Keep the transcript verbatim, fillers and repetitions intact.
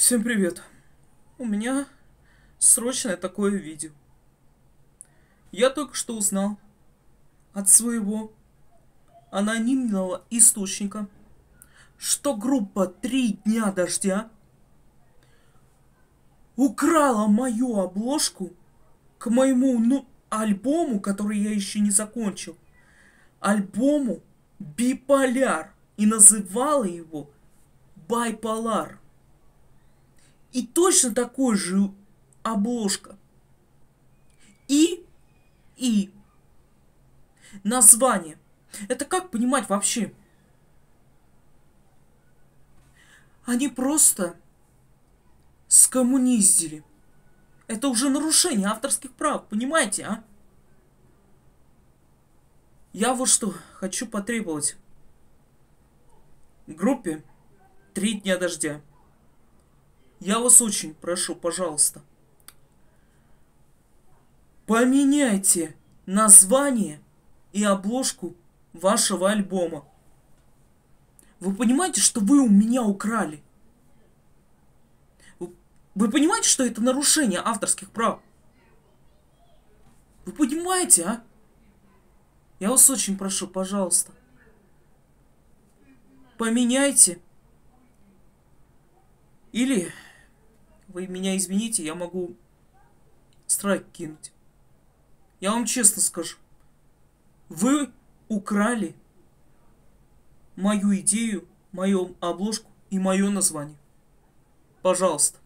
Всем привет! У меня срочное такое видео. Я только что узнал от своего анонимного источника, что группа «Три дня дождя» украла мою обложку к моему ну, альбому, который я еще не закончил. Альбому «Биполяр». И называла его «Байполар». И точно такой же обложка. И, и название. Это как понимать вообще? Они просто скоммуниздили. Это уже нарушение авторских прав, понимаете, а? Я вот что хочу потребовать группе «Три дня дождя». Я вас очень прошу, пожалуйста, поменяйте название и обложку вашего альбома. Вы понимаете, что вы у меня украли? Вы, вы понимаете, что это нарушение авторских прав? Вы понимаете, а? Я вас очень прошу, пожалуйста, поменяйте. Или вы меня извините, я могу страйк кинуть. Я вам честно скажу. Вы украли мою идею, мою обложку и мое название. Пожалуйста.